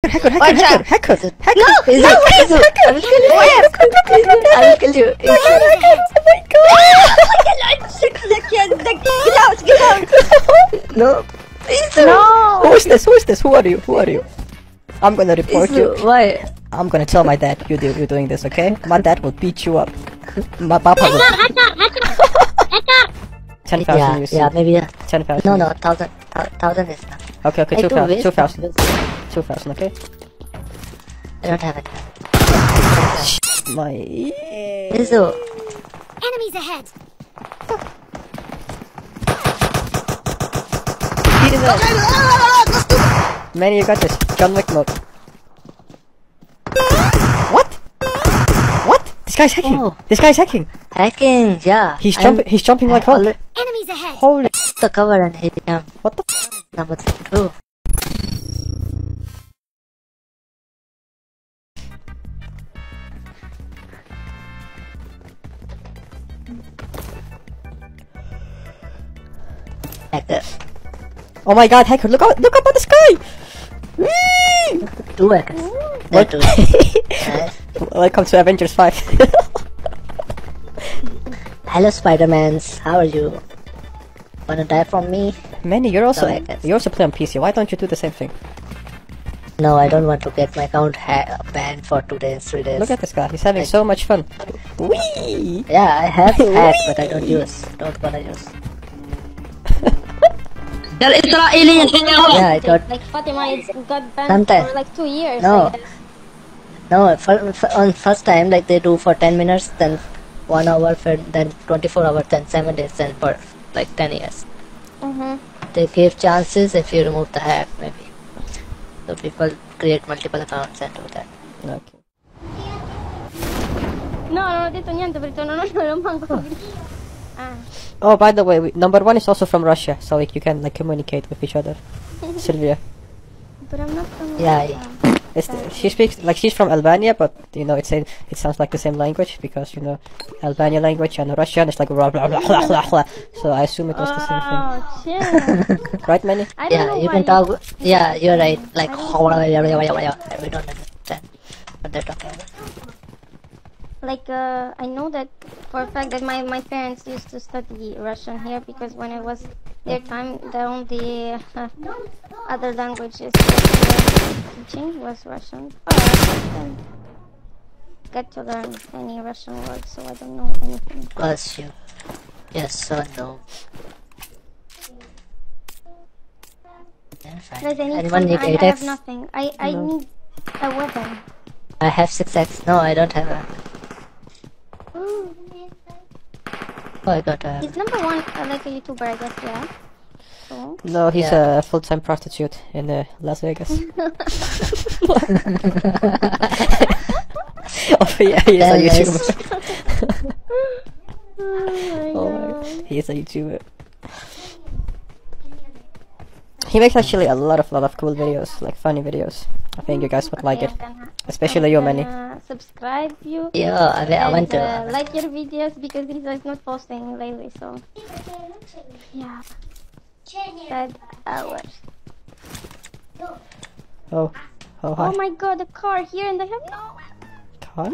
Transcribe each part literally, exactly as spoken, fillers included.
Hacker, hacker, Watch hacker, out. hacker, Izu. hacker. No, Izu, Izu. I will kill you. Izu, I will kill you. Izu. Oh my Get out, get out. No. Izu. god! Who is this? Who is this? Who are you? Who are you? I'm gonna report you. Izu, why? I'm gonna tell my dad you do you're doing this, okay? My dad will beat you up. My papa will. Ten thousand Yeah, you see. yeah, maybe yeah. Ten thousand. No, no, thousand, thou- thousand is not. Okay, okay, I two do thousand. wish Two thousand. it Two thousand, okay? I don't have it. My. Izu. Enemies ahead. Beat his ass. Man, you got this. John Wick mode. What? What? This guy's hacking. Oh. This guy's hacking. Hacking, yeah. He's I'm- jumping. He's jumping like hell. already Enemies ahead. Holy. the cover and hit him. What the? Number two. Hacker. Oh my god, hacker! Look out! Look up at the sky! Whee! Two hackers. There What? two. Nice. Welcome to Avengers five. Hello, Spider-Mans. How are you? Wanna die from me? Manny, you're also No hackers. you also play on P C. Why don't you do the same thing? No, I don't want to get my account ha banned for two days, three days. Look at this guy. He's having so much fun. Whee! Yeah, I have hack, but I don't use. Don't wanna use. Yeah, I thought. Like Fatima is got banned Sometimes. for like two years. No. Like, No, for, for, on first time, like they do for ten minutes, then one hour, for, then twenty-four hours, then seven days, then for like ten years. mm-hmm. They give chances if you remove the hack, maybe. So people create multiple accounts and do that. Okay. No, non ho detto niente perché non ho non manco. Ah. Oh, by the way, we, number one is also from Russia, so like you can like communicate with each other. Sylvia. But I'm not from Yeah, Russia. It's, she speaks like she's from Albania, but you know it's a, it sounds like the same language because you know Albania language and Russian is like blah blah blah blah blah. blah. So I assume it was the same thing, Oh, shit. right, Manny? I don't Yeah, know you why can talk. Yeah, you're right. Like, I don't we don't understand what they're talking about. Like, uh, I know that for a fact that my, my parents used to study Russian here because when it was their time, the only uh, other languages that they were teaching was Russian. But I didn't get to learn any Russian words, so I don't know anything. Bless you. Yes, so no. Yeah, fine. Guys, I need Anyone some, need I, eight I have X? nothing. I, I No. need a weapon. I have six X. No, I don't have a. Ooh. Oh, I got a. He's number one, uh, like a YouTuber, I guess, yeah. So. No, he's Yeah. a full-time prostitute in uh, Las Vegas. Oh yeah, he's a Very nice. YouTuber. Oh my Oh god. my, he's a YouTuber. He makes actually a lot of lot of cool videos, like funny videos. I think you guys would like Okay, it, I'm gonna- especially I'm you, Manny. gonna subscribe you. Yeah, I, I want and, to. uh, like your videos because Lisa is not posting lately, so yeah. Bad hours. Oh, oh hi. Oh my god, the car here and they have no. Come,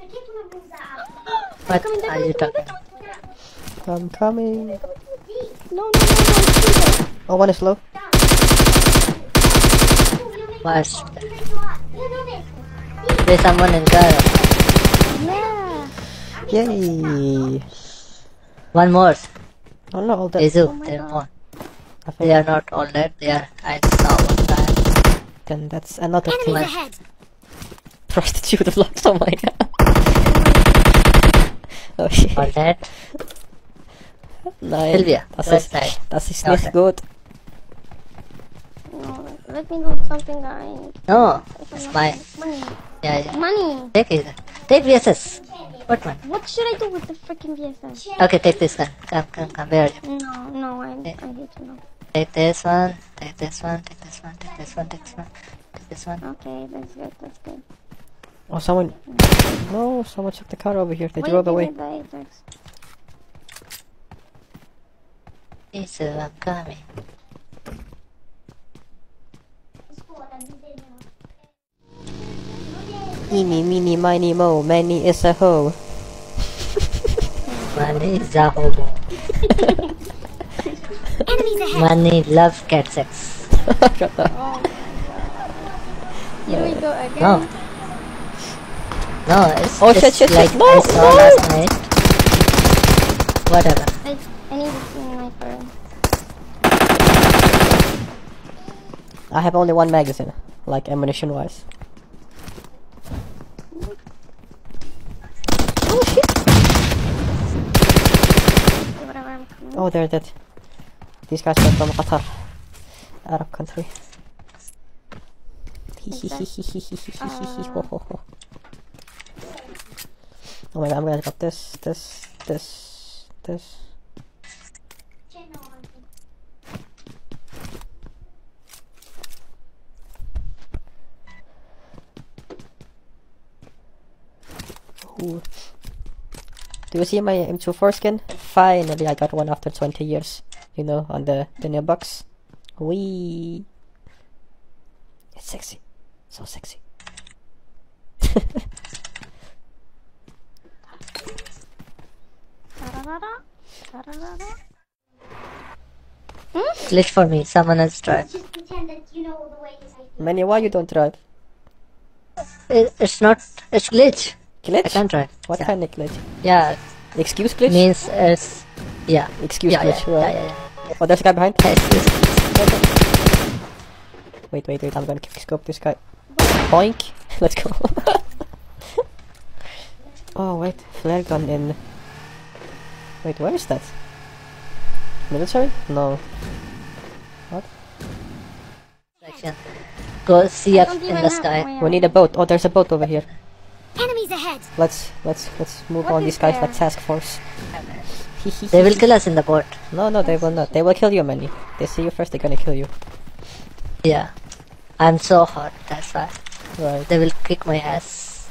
What Coming, they're are you coming, talking? I'm coming. No, no, no, no, it's here. Oh, one is low. Was there's someone in car? Yeah. Yay! One more. Oh no, all that. Izu, Oh my there are God. more. I They think are not all dead. They are. I saw one guy. then that's another Enemies thing. ahead. Prostitute vlogs. Oh my god. Oh shit. All dead. Nein. Sylvia, Das left ist, side. das ist Okay. nicht gut. No, let me do something, guys. No, it's my. Money. Yeah, yeah. Money. Take it. Take V S S. What one? What should I do with the freaking V S S? Okay, take this one. Come, come, come. Where are you? No, no, I, I need to know. Take this one. Take this one. Take this one. Take this one. Take this one. Take this one. Okay, that's good, that's good. Oh, someone. No, someone took the car over here. They Wait, drove give away. me the Apex. Izu, I'm coming. Eeny, meeny, miny, mo. Many is a hoe. Money is a hobo. Enemies ahead. Money loves cat sex. Shut up. Oh. Here we go again. No. No, it's, Oh, it's shit, shit, shit. like No, I saw no. last night. Whatever. I, I need to see my phone. I have only one magazine, like ammunition wise. Oh shit! Whatever, I'm coming. Oh, they're dead. These guys are from Qatar, Arab country. Oh my god, I'm gonna drop this, this, this, this. Ooh. Do you see my M twenty-four skin? Finally, I got one after twenty years. You know, on the, the new box. Wee. It's sexy. So sexy. Ta-ra-ra-ra. Ta-ra-ra-ra. Glitch for me. Someone else tried. Just pretend that you know the way is. Manny, why you don't drive? It, it's not. It's glitch. I Glitch? can't drive. What Yeah. kind of glitch? Yeah. Excuse glitch? Means it's. Yeah. Excuse Yeah, yeah, glitch, yeah, right? yeah, yeah. Oh, there's a guy behind. Yeah, excuse me. Wait, wait, wait, I'm gonna quick scope this guy. Boink! Let's go. Oh, wait, flare gun in. Wait, where is that? Military? No. What? Section. Go see I up don't in even the have sky. my, We need a boat. Oh, there's a boat over here. Enemies ahead. Let's, let's, let's move What on is these guys there? like task force. They will kill us in the boat. No, no, they will not. They will kill you, Manny. They see you first, they're gonna kill you. Yeah. I'm so hot. That's why. Right. They will kick my ass.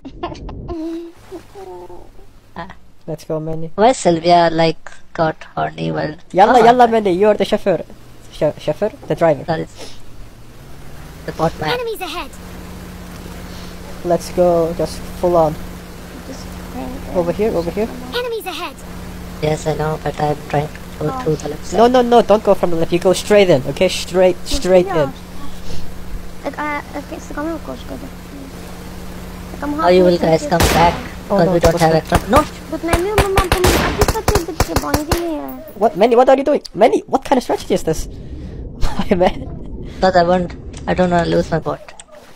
Let's go, Manny. Why Sylvia like got horny? Well. Yalla, oh, yalla, Manny. You're the chauffeur. Ch- chauffeur? The driver. That is the bot man. Enemies ahead. Let's go. Just full on. Just praying. Over here, over here. Enemies ahead. Yes, I know, but I'm trying to go Oh. through the left side. No, no, no. Don't go from the left. You go straight in. Okay, straight, straight in. How you will guys come back? Oh, Because no, we don't what's have that? extra. No! But Manu, Mama, I've just got the bonding here. What, Manny? What are you doing, Manny? What kind of strategy is this? My man. Because I won't. I don't want to lose my bot.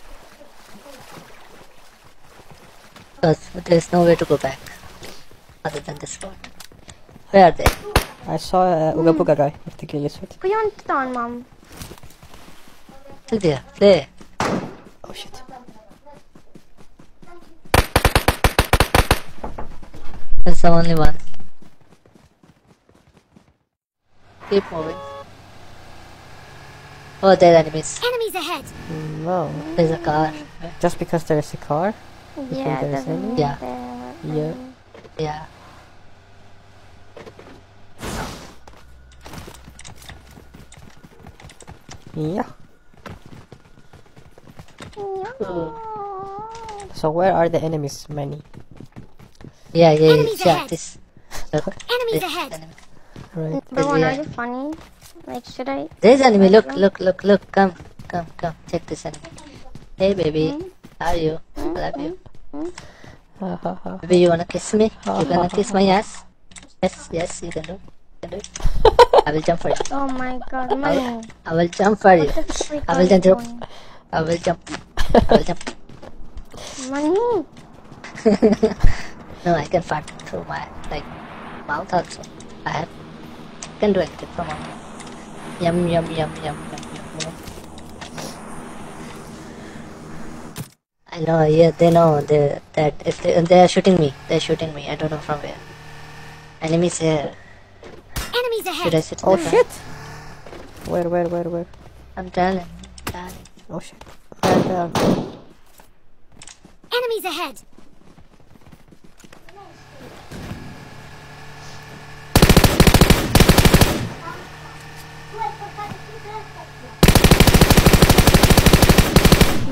Because there's no way to go back. Other than this spot. Where are they? I saw a uh, Uga Buga guy with the ghillie suit. Put you on down, Mom. Sylvia, play. Oh shit. That's the only one. Keep moving. Oh, there are enemies. Enemies ahead. No. There's a car. Just because there is a car? Yeah, there is doesn't any? mean Yeah. there- Yeah. Yeah. Yeah. Oh. So where are the enemies, Manny? Yeah, yeah, yeah. Enemies yeah ahead. this. Look. Enemies this ahead. enemy. Right. Number one, Yeah. are you funny? Like, should I? There's enemy. Look, look, look, look. Come, come, come. Check this enemy. Hey, baby. How are you? I love you. Ha ha ha. Baby, you wanna kiss me? You gonna kiss my ass? Yes, yes, you can do. You can do it. I will jump for you. Oh my God, Manu. I will jump for you. What the freak I are will you jump. doing? I will jump. I will jump. Manu. No, I can fart through my like mouth also. I have can do anything from my mouth. Yum yum yum yum yum yum. I know, yeah, they know they, that if they, they are shooting me, they're shooting me. I don't know from where. Enemies here. Enemies Should I ahead. sit? Oh down? shit! Where, where, where, where? I'm telling. I'm telling. Oh shit. Where, there? Enemies ahead.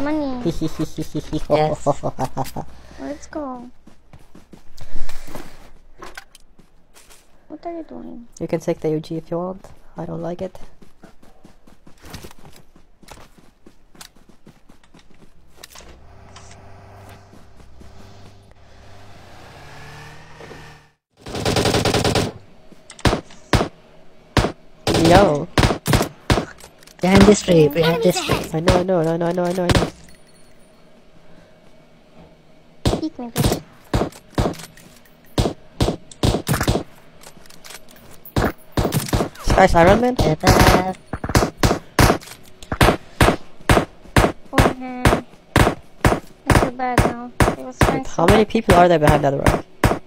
money. Yes. Let's go. What are you doing? You can take the U G if you want. I don't like it. Yo, Behind this tree, behind this tree. I know, I know, I know, I know, I know, I know. Peek me, bitch. This guy's Iron Man? Ta-da. One hand. I feel bad now. It was trying How so many people are there behind that rock?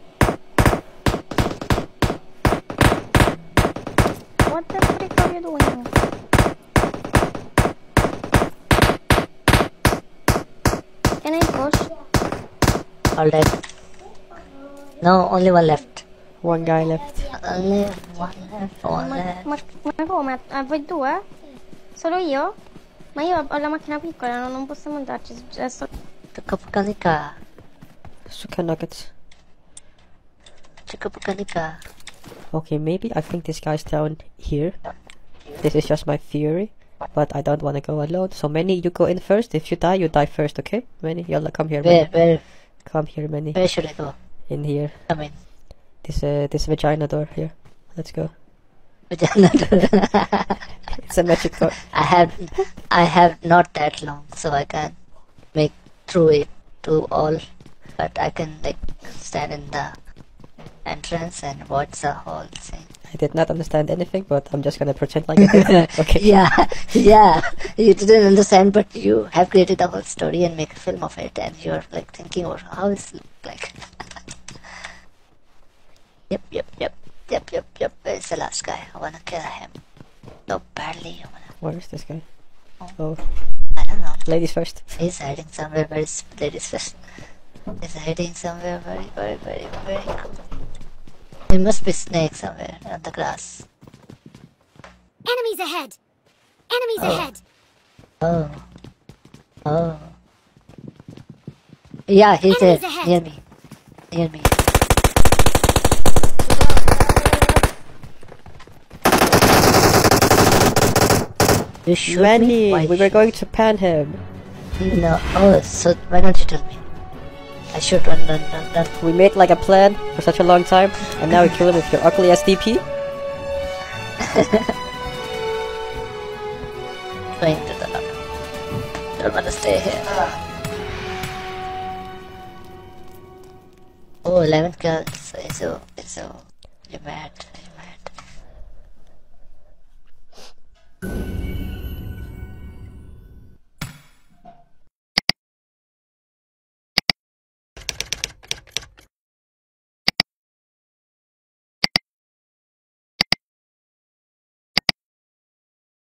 What the frick are you doing? Can I push? All dead. No, only one left. One guy left. Only one left, one Ma, left. ma, ma come? Ah, voi due? Solo io? Ma io ho la macchina piccola, non, non possiamo andarci. È solo... Tukapukanika. Suka nuggets. Tukapukanika. Okay, maybe I think this guy's down here. This is just my theory, but I don't want to go alone. So Manny, you go in first. If you die, you die first, okay? Manny, yalla, come here, Where, Manny. where, Come here, Manny. where should I go? In here. Come in. This uh, this vagina door here. Let's go. Vagina. It's a magic door. I have, I have not that long, so I can make through it to all, but I can like stand in the entrance and watch the whole thing. I did not understand anything, but I'm just gonna pretend like I did. Okay. Yeah, yeah. You didn't understand, but you have created the whole story and make a film of it, and you're like thinking about how it's look like. Yep, yep, yep, yep, yep, yep. Where's the last guy? I wanna kill him. So badly. I wanna. Where is this guy? Oh, I don't know. ladies first. He's hiding somewhere very ladies first. He's hiding somewhere very, very, very, very cool. There must be snake somewhere on the grass. Enemies ahead! Enemies Oh. ahead! Oh. Oh. Yeah, he's there. Enemies ahead. Near me. Near me. You shoot me? Manny, Why we were shoot- going to pan him. No. Oh, so why don't you tell me? I should run, run, run, run. We made like a plan for such a long time, and now we kill him with your ugly S D P. Going to the lab. Don't wanna stay here. Oh, eleven kills. So, so, you're mad.